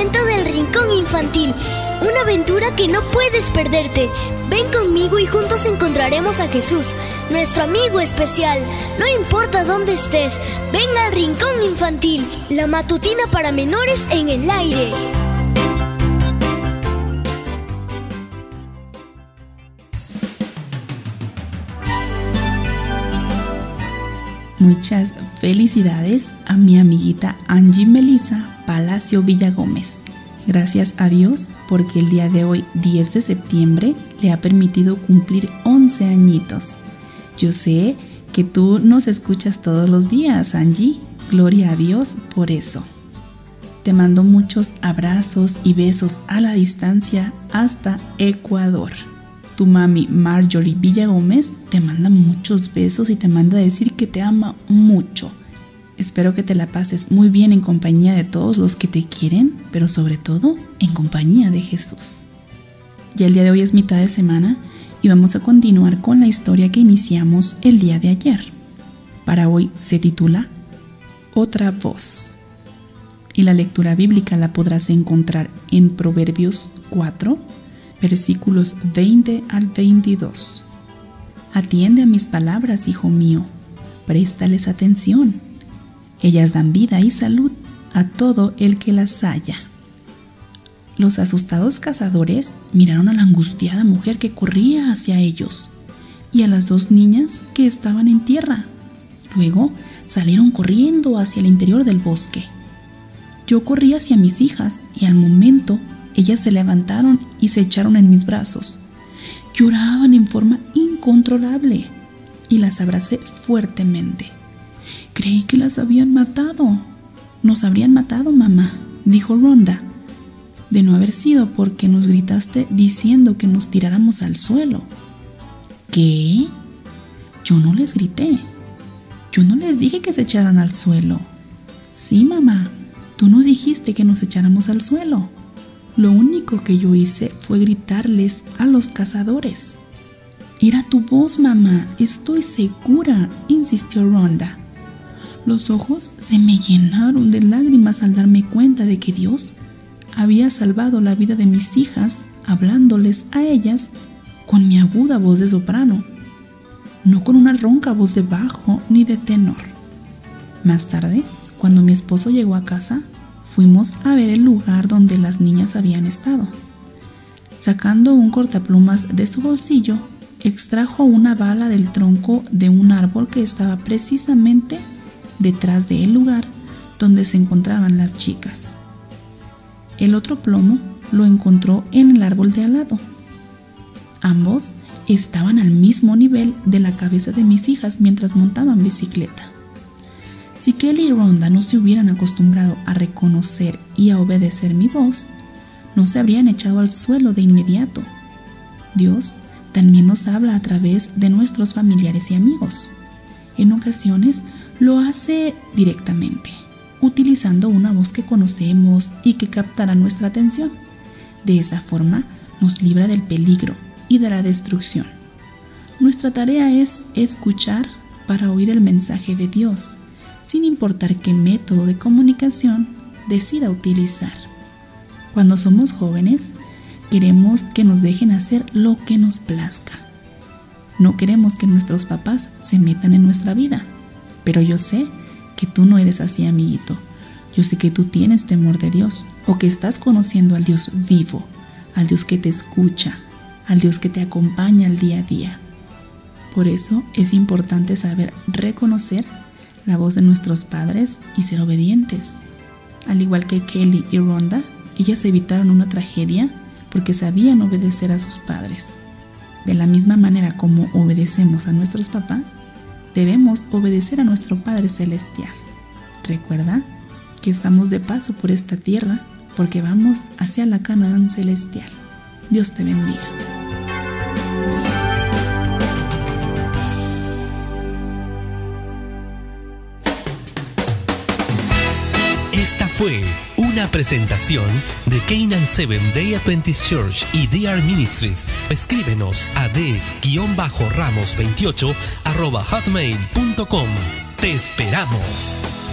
momento del Rincón Infantil, una aventura que no puedes perderte. Ven conmigo y juntos encontraremos a Jesús, nuestro amigo especial. No importa dónde estés, ven al Rincón Infantil, la matutina para menores en el aire. Muchas felicidades a mi amiguita Angie Melissa Palacio Villagómez. Gracias a Dios porque el día de hoy, 10 de septiembre, le ha permitido cumplir 11 añitos. Yo sé que tú nos escuchas todos los días, Angie. Gloria a Dios por eso. Te mando muchos abrazos y besos a la distancia hasta Ecuador. Tu mami Marjorie Villagómez te manda muchos besos y te manda a decir que te ama mucho. Espero que te la pases muy bien en compañía de todos los que te quieren, pero sobre todo en compañía de Jesús. Ya el día de hoy es mitad de semana y vamos a continuar con la historia que iniciamos el día de ayer. Para hoy se titula Otra voz. Y la lectura bíblica la podrás encontrar en Proverbios 4, versículos 20 al 22. Atiende a mis palabras, hijo mío, préstales atención. Ellas dan vida y salud a todo el que las halla. Los asustados cazadores miraron a la angustiada mujer que corría hacia ellos y a las dos niñas que estaban en tierra. Luego salieron corriendo hacia el interior del bosque. Yo corrí hacia mis hijas y al momento ellas se levantaron y se echaron en mis brazos. Lloraban en forma incontrolable y las abracé fuertemente. Creí que las habían matado. Nos habrían matado, mamá, dijo Rhonda. De no haber sido porque nos gritaste diciendo que nos tiráramos al suelo. ¿Qué? Yo no les grité. Yo no les dije que se echaran al suelo. Sí, mamá, tú nos dijiste que nos echáramos al suelo. Lo único que yo hice fue gritarles a los cazadores. Era tu voz, mamá, estoy segura, insistió Rhonda. Los ojos se me llenaron de lágrimas al darme cuenta de que Dios había salvado la vida de mis hijas hablándoles a ellas con mi aguda voz de soprano, no con una ronca voz de bajo ni de tenor. Más tarde, cuando mi esposo llegó a casa, fuimos a ver el lugar donde las niñas habían estado. Sacando un cortaplumas de su bolsillo, extrajo una bala del tronco de un árbol que estaba precisamente detrás del lugar donde se encontraban las chicas. El otro plomo lo encontró en el árbol de al lado. Ambos estaban al mismo nivel de la cabeza de mis hijas mientras montaban bicicleta. Si Kelly y Rhonda no se hubieran acostumbrado a reconocer y a obedecer mi voz, no se habrían echado al suelo de inmediato. Dios también nos habla a través de nuestros familiares y amigos. En ocasiones lo hace directamente, utilizando una voz que conocemos y que captará nuestra atención. De esa forma nos libra del peligro y de la destrucción. Nuestra tarea es escuchar para oír el mensaje de Dios, sin importar qué método de comunicación decida utilizar. Cuando somos jóvenes, queremos que nos dejen hacer lo que nos plazca. No queremos que nuestros papás se metan en nuestra vida. Pero yo sé que tú no eres así, amiguito. Yo sé que tú tienes temor de Dios o que estás conociendo al Dios vivo, al Dios que te escucha, al Dios que te acompaña al día a día. Por eso es importante saber reconocer la voz de nuestros padres y ser obedientes. Al igual que Kelly y Rhonda, ellas evitaron una tragedia porque sabían obedecer a sus padres. De la misma manera como obedecemos a nuestros papás, debemos obedecer a nuestro Padre Celestial. Recuerda que estamos de paso por esta tierra porque vamos hacia la Canaán celestial. Dios te bendiga. Esta fue una presentación de Canaan Seventh Day Adventist Church y DR Ministries. Escríbenos a d-ramos28@hotmail.com. Te esperamos.